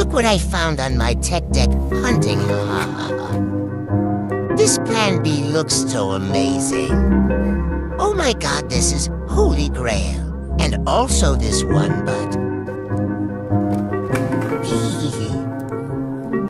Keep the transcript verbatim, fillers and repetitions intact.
Look what I found on my Techdeck hunting haha. This Plan B looks so amazing. Oh my god, this is holy grail. And also this one, but